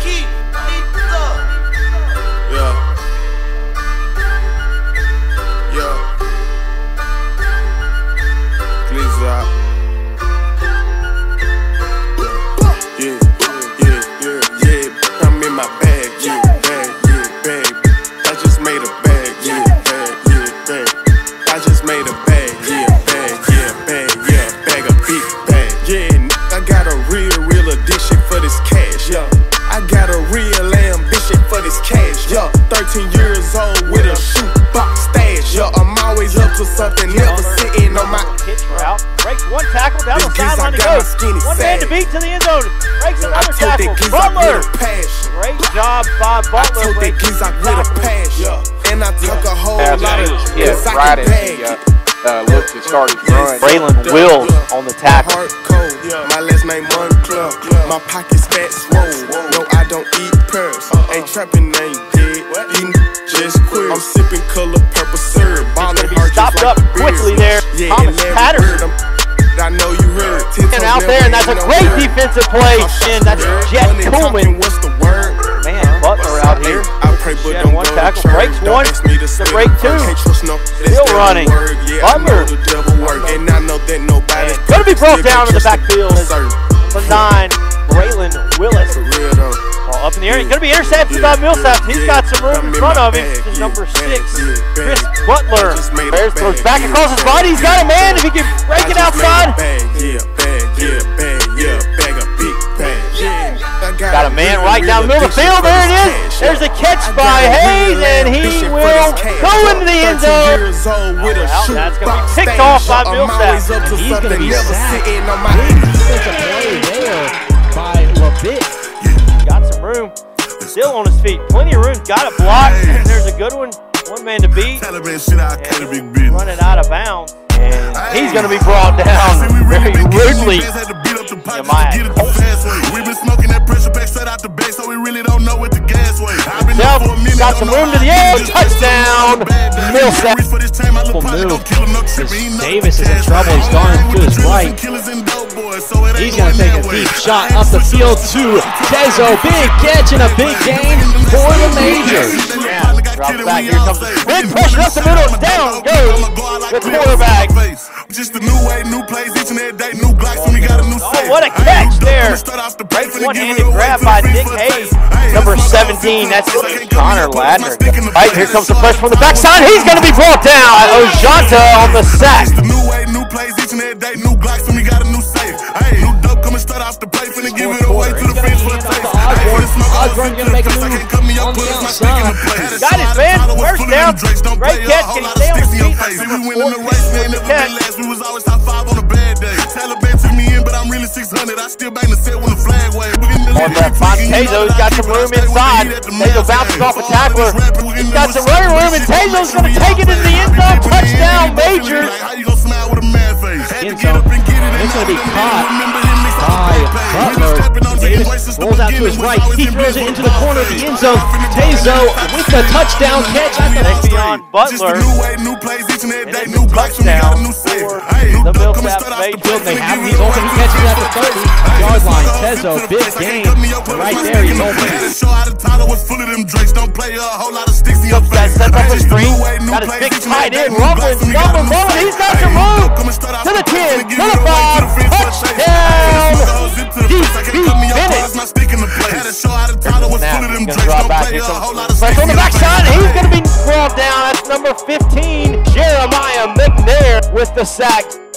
I'm in my bag, bag. I just made a bag, bag. I just made a bag, bag of big bag. I got a real addiction for this cash, I got a real ambition for this cash, 13 years old with a shoebox stash, I'm always up to something, never sitting on my pitch route. Breaks one tackle down the sideline to go. One man to beat to the end zone. Breaks another tackle. Butler. Great job by Butler. I with a passion, and I took a whole lot of right as he looked and started running. Braylon Wills on the tackle. Hard cold, my last name Moncler. My pockets fat swole. No, I don't eat pearls. Ain't trapping, ain't dead. Eating just queer. I'm sipping color purple syrup. Stopped up quickly there. Thomas Patterson. I know you heard. And out there, and that's a great defensive play. And that's Jet Coleman. What's the word? Man, Butler out here. Shed one tackle, breaks one, to break two. Still running. Butler. Going to be brought down in the backfield. Number 9, Braylon Willis. Ball up in the air. He's going to be intercepted by Millsaps. He's got some room in front of him. Number 6, Chris Butler. Bears throws back across his body. He's got a man. If he can break it outside. Got a man right down the middle of the field. There it is. There's a catch by Hayes, and he will go into the end zone. That's going to be picked off by Millsaps. He's going to be sacked. There's a play there by LeBit. Got some room. Still on his feet. Plenty of room. Got it blocked. And there's a good one. One man to beat. Running out of bounds. And he's going to be brought down very rudely. We've been smoking that pressure pack straight out the base, so we really don't know what the gas weighs. Got some room to the air. Touchdown. Millsaps. Davis is in trouble. He's gone to his right. He's going to take a deep shot up the field to Tezo. Big catch and a big game for the Majors. Drops back. Here comes the big pressure up the middle. Down goes the quarterback. Just a new way, new plays each and every day, new Glocks, and we got a new set. Oh, what a catch there. Great one-handed grab by Nick Hayes. Number 17, that's Connor Ladner. Right, here comes the pressure from the backside. He's going to be brought down. Ojanta on the sack. Just a new way, new plays each and every day, new Glocks, and we got a new safe. Hey, new dope coming straight off the plate, finna give it away to the fence for the taste. Osborne going to make a move on the outside. Got it, man. First down. Great catch. Can he stay on his feet? Catch. We was always top 5 on a bad day. Taliban took me in, but I'm really 600. I still bang the set when the flag wave. On left, Tezo's got some room inside. Tezo bounces off a tackler. He's got some running room, and Tezo's going to take it into the end zone. Touchdown, Majors. How you gonna smile with a mad face? End zone. It's going to be caught by Butler. Davis rolls out to his right. He throws it into the corner of the end zone. Tezo with the touchdown catch at the beyond Butler. And it's a touchdown for the Millsaps Majors. They have him. He's open. He catches it at the 30-yard line. Tezo, big game. Right there, he's open. Comes that, sets up a screen. Got his big tight end rumbling. He's got some room. To the 10, to the 5. Touchdown. Now he's going to drop back. Here comes pressure on the backside. He's going to be brought down. That's number 15, Jeremiah McNair with the sack.